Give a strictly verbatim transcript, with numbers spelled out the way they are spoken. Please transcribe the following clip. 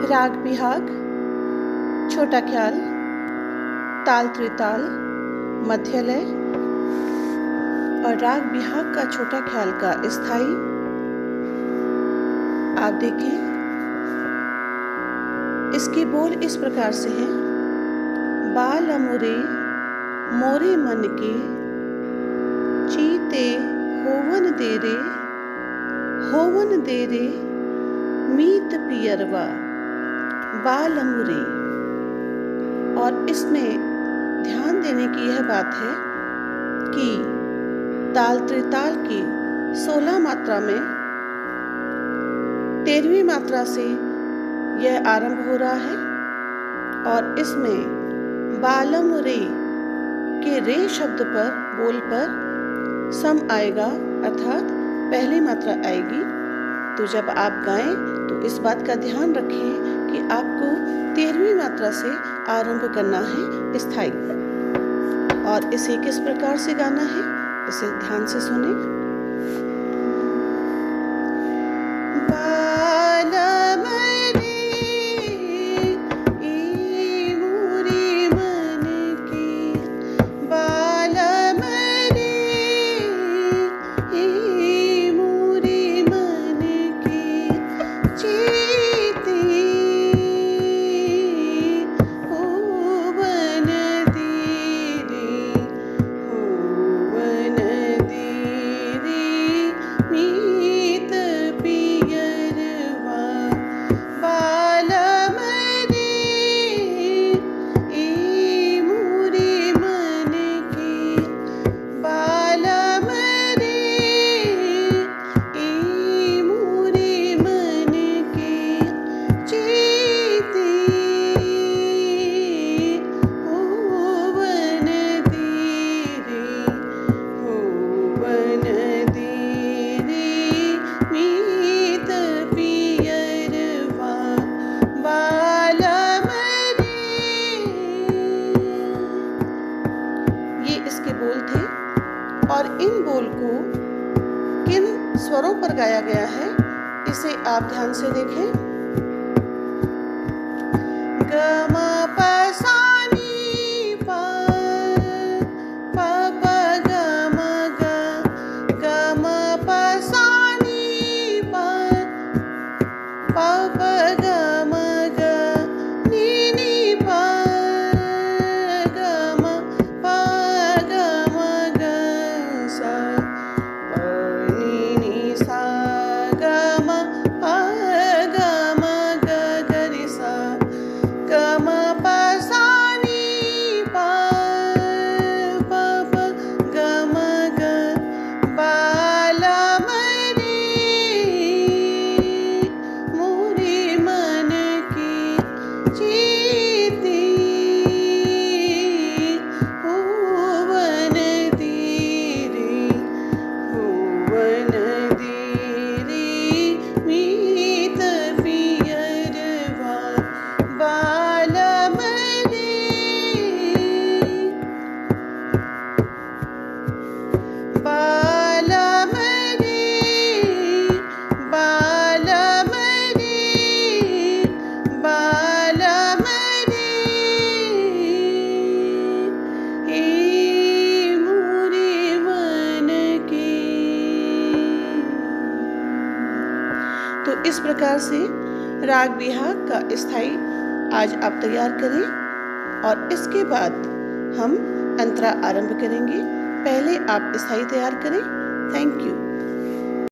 राग बिहाग, छोटा ख्याल, ताल त्रिताल, मध्य लय और राग बिहाग का छोटा ख्याल का स्थाई। आप देखें, इसके बोल इस प्रकार से हैं। बाल मोरे मोरे मन के, चीते होवन देरे होवन देरे, मीत पियरवा बाल मुरे। और इसमें ध्यान देने की यह बात है कि ताल त्रिताल की सोलह मात्रा में तेरहवीं मात्रा से यह आरंभ हो रहा है और इसमें बालम रे के रे शब्द पर बोल पर सम आएगा, अर्थात पहली मात्रा आएगी। तो जब आप गाएं तो इस बात का ध्यान रखें कि आपको तेरहवीं मात्रा से आरंभ करना है स्थाई। और इसे किस प्रकार से गाना है, इसे ध्यान से सुने। और इन बोल को किन स्वरों पर गाया गया है, इसे आप ध्यान से देखें। ग म प सा नी प प प ग म ग, ग म प सा नी प प प ग म ग, नी नी प ग म प ग म ग सा, प नी नी सा ग म प ग म ग ग रे सा, ग म प सा नी प प प ग म ग, बालम रे मोरे मन की, चीते होवन देरे होवन देरे, मीत पियरवा बालम रे बालम रे बालम रे बालम रे, हे मोरे मन के। तो इस प्रकार से राग बिहाग का स्थाई आज आप तैयार करें और इसके बाद हम अंतरा आरंभ करेंगे। पहले आप स्थाई तैयार करें। Thank you.